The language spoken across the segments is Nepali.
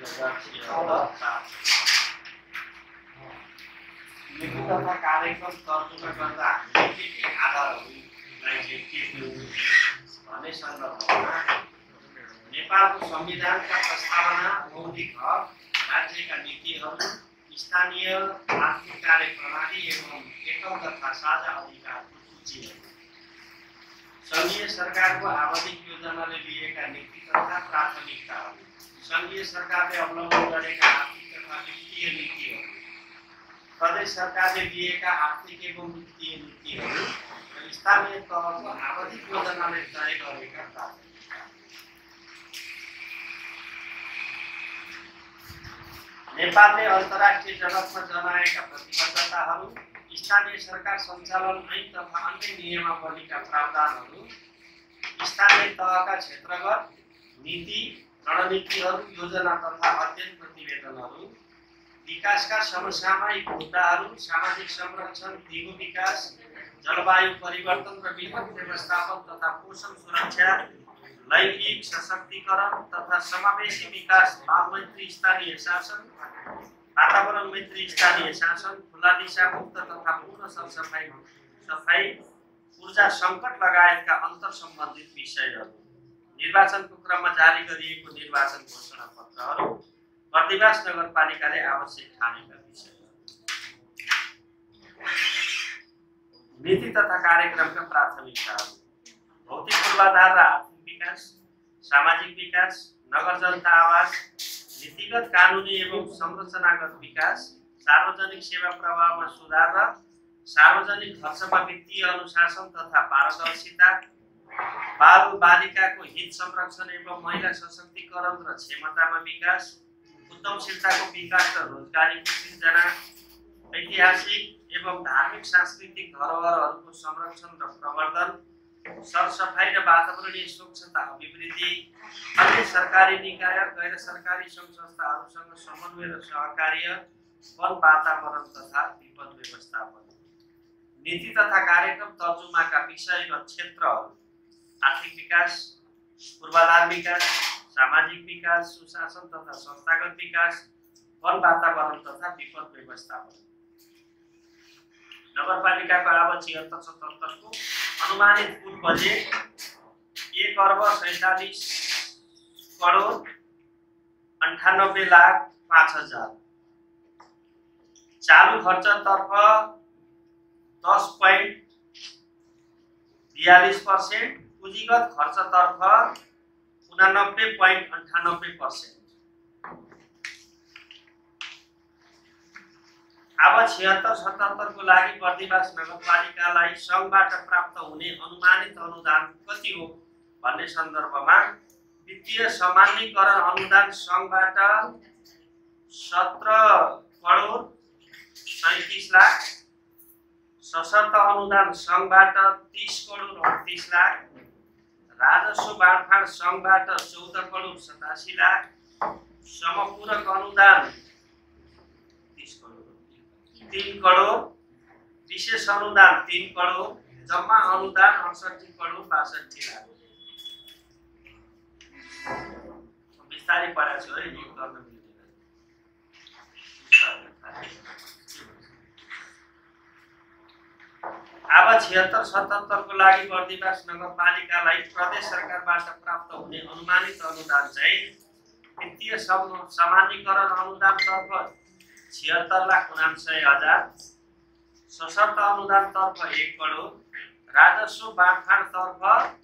नीति तथा कार्यक्रम तर्जुमा गर्दा हामीले के आधारहरूलाई चाहिँ के भन्ने सन्दर्भमा नेपालको संविधानका प्रस्तावना, मौलिक हक, राज्यका नीतिहरू, स्थानीय आर्थिक कार्यप्रणाली एवं एकल तथा साझा अधिकारको सूची हो। संघीय सरकारको आवधिक योजनाले लिएका नीति तथा प्राथमिकताहरू, संघीय सरकारले अवलम्बन गरेका आर्थिक तथा वित्तीय नीतिहरू, प्रदेश सरकारले लिएका आर्थिक एवं वित्तीय नीतिहरू र स्थानीय तहको आवधिक योजनाले तय गरेका प्राथमिकता। नेपालले अन्तर्राष्ट्रिय जगतमा जनाएका प्रतिबद्धताहरू, स्थानीय सरकार सञ्चालन ऐन तथा अन्य नियमावलीका प्रावधानहरू, स्थानीय तहका क्षेत्रगत नीति, रणनीतिहरू, योजना तथा अध्ययन प्रतिवेदनहरू, विकासका समसामयिक मुद्दाहरू, सामाजिक संरक्षण, दिगो विकास, जलवायु परिवर्तन र विपद व्यवस्थापन तथा पोषण सुरक्षा, लैंगिक सशक्तिकरण तथा समावेशी विकास, बाल मैत्री स्थानीय शासन, वातावरण मैत्री स्थानीय शासन, खुला दिशा मुक्त तथा पूर्ण सरसफाई, ऊर्जा सङ्कट लगायतका अन्तर सम्बन्धित विषयहरू, निर्वाचनको क्रममा जारी गरिएको निर्वाचन घोषणा पत्रहरू, बर्दिवास नगरपालिकाले आवश्यक ठानेका विषयहरू। नीति तथा कार्यक्रमका प्राथमिकताहरू, भौतिक पूर्वाधार र आर्थिक विकास, सामाजिक विकास, नगर जनता आवास, नीतिगत कानुनी एवं संरचनागत विकास, सार्वजनिक सेवा प्रवाहमा सुधार र सार्वजनिक खर्चमा वित्तीय अनुशासन तथा पारदर्शिता, बाल बालिकाको हित संरक्षण एवं महिला सशक्तिकरण र क्षमतामा विकास, उद्यमशीलताको विकास र रोजगारीको सृजना, ऐतिहासिक एवं धार्मिक सांस्कृतिक धरोहरहरूको संरक्षण र प्रवर्धन, सरसफाई र वातावरणीय स्वच्छता अभिवृद्धि, अन्य सरकारी निकाय, गैर सरकारी सङ्घ संस्थाहरूसँग समन्वय र सहकार्य, वन वातावरण तथा विपद व्यवस्थापन। नीति तथा कार्यक्रम तर्जुमाका विषय र क्षेत्रहरू, आर्थिक विकास, पूर्वाधार विकास, सामाजिक विकास, सुशासन तथा संस्थागत विकास, वन वातावरण तथा विपद व्यवस्थापन। नगरपालिकाको आवक 76-77 को अनुमानित कुल बजेट 1,47,98,05,000। चालू खर्चतर्फ 10.42%, पुँजीगत खर्चतर्फ 89.98%। अब 76-77 को लागि बर्दिवास नगरपालिकालाई सङ्घबाट प्राप्त हुने अनुमानित अनुदान कति हो भन्ने सन्दर्भमा वित्तीय सामान्यीकरण अनुदान सङ्घबाट 17,37,00,000, सशर्त अनुदान सङ्घबाट 30,38,00,000, राजस्व बाँडफाँड सङ्घबाट 14,87,00,000, समपूरक अनुदान 3 करोड, विशेष अनुदान 3 करोड, जम्मा अनुदान 68,62,00,000। बिस्तारै पढाएको छु है, यो गर्न मिल्दैन। अब 76-77 को लागि बर्दिवास नगरपालिकालाई प्रदेश सरकारबाट प्राप्त हुने अनुमानित अनुदान चाहिँ वित्तीय सामान्यीकरण अनुदान तर्फ 76,49,000, सशर्त अनुदान तर्फ 1 करोड, राजस्व बाँडफाँड तर्फ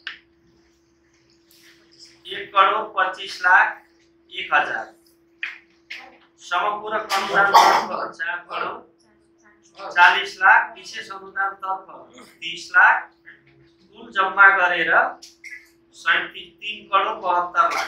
1,25,01,000, समपूरक अनुदान तर्फ 4 करोड 40 लाख, विशेष अनुदान तर्फ 30 लाख, कुल जम्मा गरेर 3 करोड 72 लाख।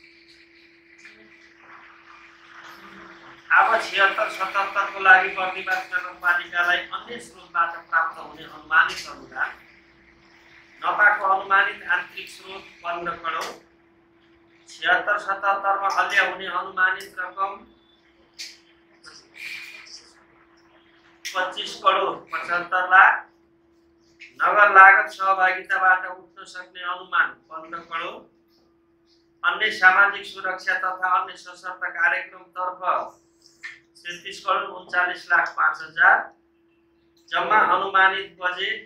अब 76-77 को लागि बर्दिवास नगरपालिकालाई अन्य स्रोतबाट प्राप्त हुने अनुमानित अनुदान, नपाको अनुमानित आन्तरिक स्रोत 15 करोड, 76-77 मा हल्ल्या हुने अनुमानित रकम 25 करोड 75 लाख, नगर लागत सहभागिताबाट उठ्न सक्ने अनुमान 15 करोड, अन्य सामाजिक सुरक्षा तथा अन्य सशर्त कार्यक्रमतर्फ 33,39,05,000 जम्मा अनुमानित बजेट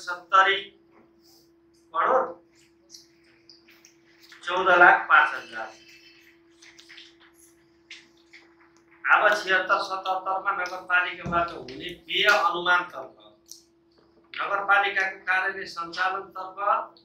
69,14,05,000। अब 76-77 मा नगरपालिकाबाट हुने व्यय अनुमानतर्फ नगरपालिकाको कार्यालय सञ्चालनतर्फ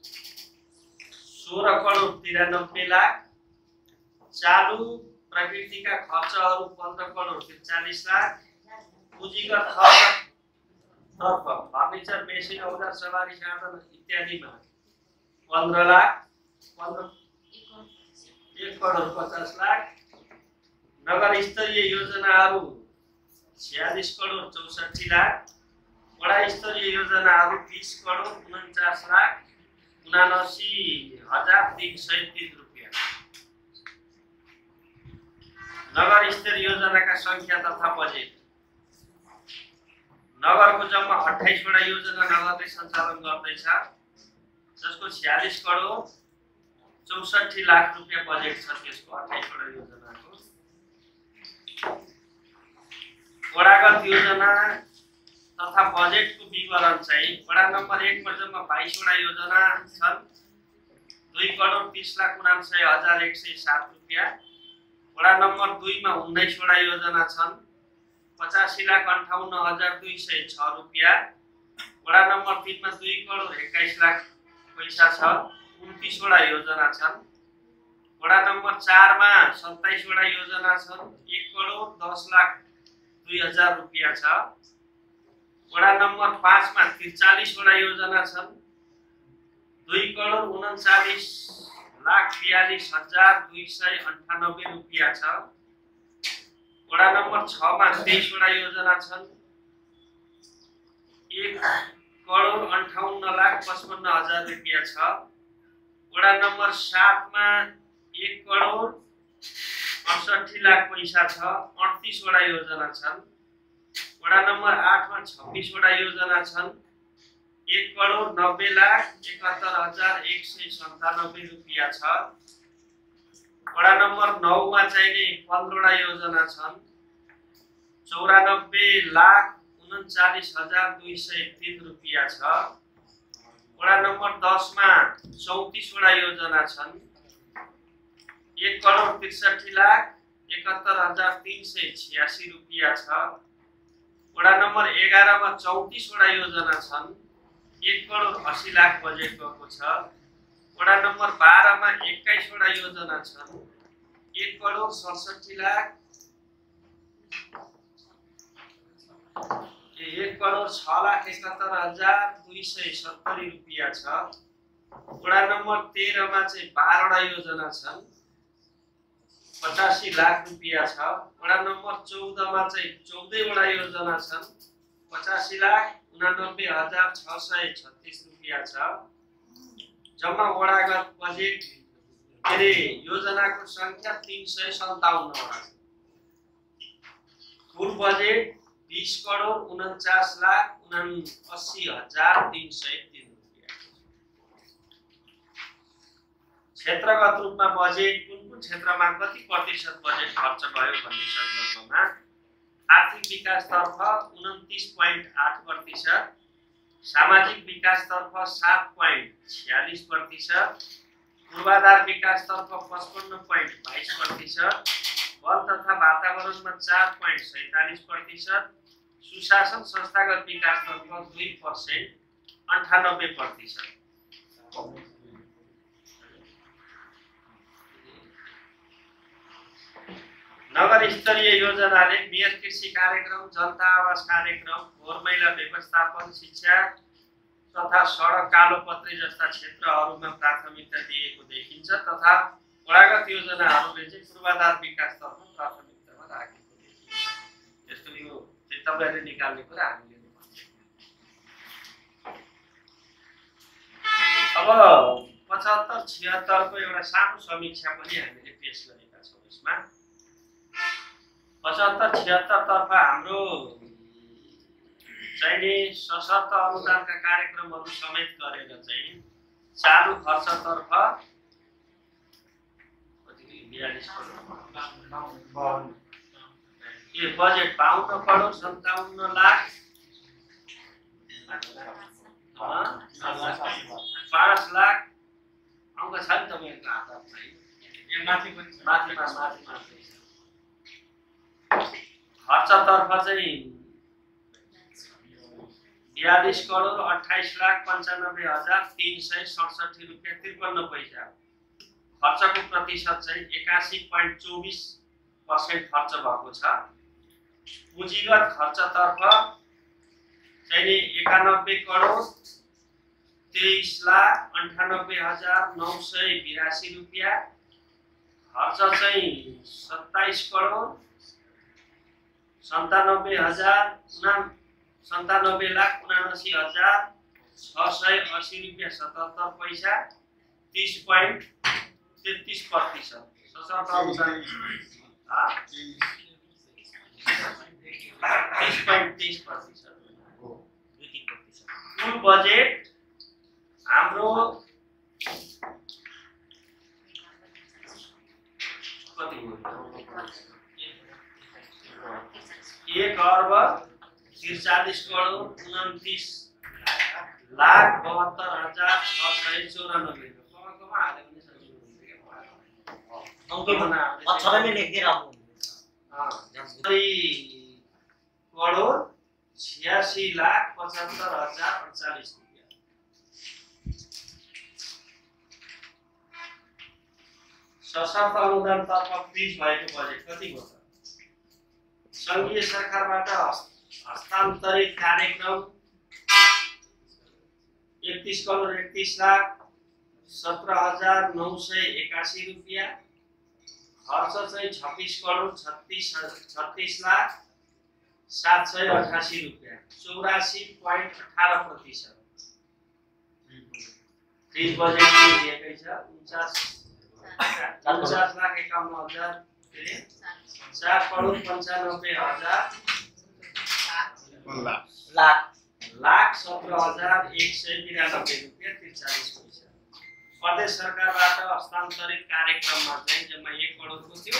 16,93,00,000, चालू प्रकृतिका खर्चहरू 15,43,00,000, पुँजीगत खर्चतर्फ फर्निचर, मेसिन, औजार, सवारी साधन इत्यादिमा 1,50,00,000, नगर स्तरीय योजनाहरू 46,64,00,000, वडा स्तरीय योजनाहरू 20,49,79,303 रुपियाँ। नगर स्तरीय योजनाका संख्या तथा बजेट। नगरको जम्मा 28 वटा योजना नगरले सञ्चालन गर्दैछ, जसको 46,64,00,000 रुपियाँ बजेट छ। त्यसको 28 वटा योजनाको वडागत योजना तथा बजेटको विवरण चाहिँ वडा नम्बर 1 मा जम्मा 22 वटा योजना छन्, 2,30,59,107 रुपियाँ। वडा नम्बर 2 मा 19 वटा योजना छन्, 85,58,206 रुपियाँ। वडा नम्बर 3 मा 2,21,00,000 पैसा छ, 29 वटा योजना छन्। वडा नम्बर 4 मा 27 वटा योजना छन्, 1,10,02,000 रुपियाँ छ। वडा नम्बर 5 मा 43 वटा योजना छन्, 2,39,42,298 रुपियाँ छ। वडा नम्बर 6 मा 23 वटा योजना छन्, 1,58,55,000 रुपियाँ छ। वडा नम्बर 7 मा 1,68,00,000 पैसा छ, 38 वटा योजना छन्। वडा नम्बर 8 मा 26 वटा योजना छन्, 1,90,71,197 रुपियाँ छ। वडा नम्बर 9 मा चाहिँ 15 वटा योजना छन्, 94,39,203 रुपियाँ छ। वडा नम्बर 10 मा 34 वटा योजना छन्, 1,63,71,386 रुपियाँ छ। वडा नम्बर 11 मा 34 वटा योजना छन्, 1,80,00,000 बजेट गएको छ। वडा नम्बर 12 मा 21 वटा योजना छन्, 1,06,71,270 रुपियाँ छ। वडा नम्बर 13 मा चाहिँ 12 वटा योजना छन्, 85,00,000 रुपियाँ छ। वडा नम्बर 14 मा चाहिँ 14 वटा योजना छन्, 85,89,636 रुपियाँ छ। जम्मा वडागत बजेट योजनाको संख्या 357 वटा छ। कुल बजेट 20,49,79,303 रुपियाँ। क्षेत्रगत रूपमा बजेट कुन क्षेत्रमा कति प्रतिशत बजेट खर्च भयो भन्ने सन्दर्भमा आर्थिक विकासतर्फ 29.8%, सामाजिक विकासतर्फ 7.46%, पूर्वाधार विकासतर्फ 55.22%, वन तथा वातावरणमा 4.47%, सुशासन संस्थागत विकासतर्फ 2% 98%। नगर स्तरीय योजनाले मेयर कृषि कार्यक्रम, जनता आवास कार्यक्रम, फोहोर मैला व्यवस्थापन, शिक्षा तथा सडक कालोपत्री जस्ता क्षेत्रहरूमा प्राथमिकता दिएको देखिन्छ तथा वडागत योजनाहरूले चाहिँ पूर्वाधार विकासतर्फ प्राथमिकतामा राखेको देखिन्छ। यसको यो चाहिँ तपाईहरुले निकाल्ने कुरा हामीले अब 75-76 को एउटा सानो समीक्षा पनि हामीले पेश गरेका छौं। यसमा 75-76 तर्फ हाम्रो चाहिने सशर्त अनुदानका कार्यक्रमहरू समेत गरेर चाहिँ चालु खर्चतर्फ 42 करोड ये बजेट 52 करोड 57 लाख 5 लाख अंक छ नि तपाईको हातमा यो माथि खर्चतर्फ चाहिँ 42 करोड 28 लाख 95,367 रुपैयाँ 53 पैसा खर्चको प्रतिशत चाहिँ 81.24% खर्च भएको छ। पुँजीगत खर्चतर्फ चाहिँ 91 करोड 23,98,982 रुपैयाँ खर्च चाहिँ 27 करोड 97,79,680 रुपैयाँ 77 पैसा 30.33%। सशर्त अनुदान 30.30%। कुल बजेट हाम्रो कति हो? 1 अर्ब 43 करोड 29 लाख 72,694 अक्षरमै लेख्दै राख्नु करोड 86,75,048 रुपैयाँ। सशर्त अनुदान तर्फ फ्रिज भएको बजेट कति हो त? संघीय सरकारबाट हस्तान्तरित कार्यक्रम 31 करोड 31 लाख 17,981 रुपैयाँ खर्च चाहिँ 26 करोड 36 लाख 788 रुपैयाँ 84.18%। फ्रिज बजेट दिएकै छ 49,51,000 4 करोड 95,000 लाख 17,193 रुपैयाँ 43 पैसा। प्रदेश सरकारबाट हस्तान्तरित कार्यक्रममा चाहिँ जम्मा 1 करोडको थियो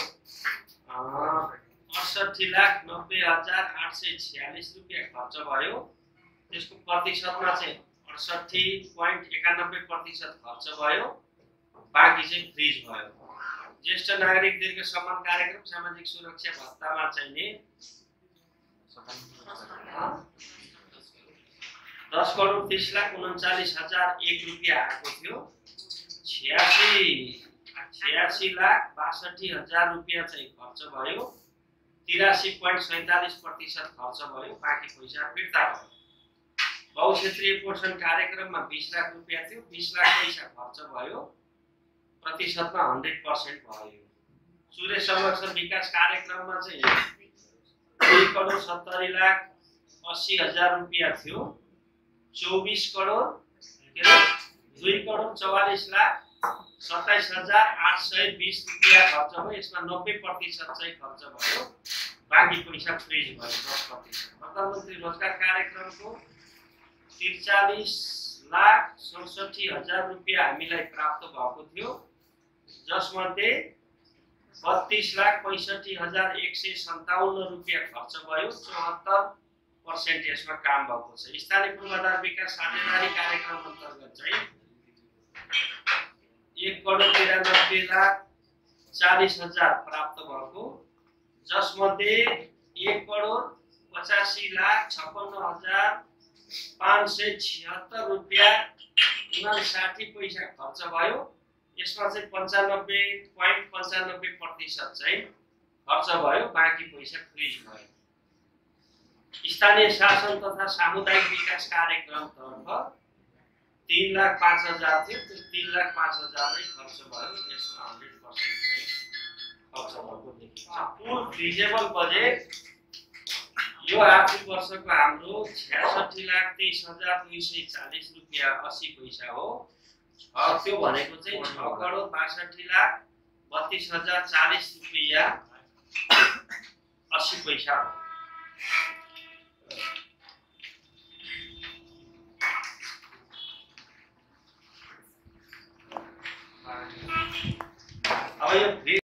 68,90,846 रुपैयाँ खर्च भयो। त्यसको प्रतिशतमा चाहिँ 68.91% खर्च भयो। बाँकी चाहिँ फ्रिज भयो। ज्येष्ठ नागरिक दीर्घ सम्मान कार्यक्रम सामाजिक सुरक्षा भत्तामा चाहिने 10 करोड 30,39,001 रुपैयाँ आएको थियो 86,62,000 रुपैयाँ चाहिँ खर्च भयो 83.47% खर्च भयो। बाँकी पैसा फिर्ता भयो। बहुक्षेत्रीय पोषण कार्यक्रममा 20 लाख रुपैयाँ थियो 20 लाख पैसा खर्च भयो प्रतिशतमा 100% भयो। सूर्य संरक्षण विकास कार्यक्रममा चाहिँ 2 करोड 70,80,000 रुपैयाँ थियो 24 करोड 2 करोड 44,27,820 रुपैयाँ खर्च भयो। यसमा 90% चाहिँ खर्च भयो। बाँकी पैसा फ्रिज भयो 10%। प्रधानमन्त्री रोजगार कार्यक्रमको 43,67,000 रुपैयाँ हामीलाई प्राप्त भएको थियो जसमध्ये 32,65,157 रुपैयाँ खर्च भयो 74% यसमा काम भएको छ। स्थानीय पूर्वाधार विकास साझेदारी कार्यक्रम अन्तर्गत चाहिँ 1 करोड 93,40,000 प्राप्त भएको जसमध्ये 1 करोड 85,56,576 रुपैयाँ 59 पैसा खर्च भयो। यसमा चाहिँ 95.95% चाहिँ खर्च भयो। बाँकी पैसा फ्रिज भयो। स्थानीय शासन तथा सामुदायिक विकास कार्यक्रम तर्फ 3,05,000 थियो त्यो 3,05,000 नै खर्च भयो। यसमा 100% चाहिँ खर्च भएको देखिन्छ। कुल फ्रिजेबल बजेट यो आर्थिक वर्षको हाम्रो 66,23,240 रुपैयाँ 80 पैसा हो। त्यो भनेको चाहिँ 6 करोड 62,32,040 रुपैयाँ 80 पैसा हो। अब यो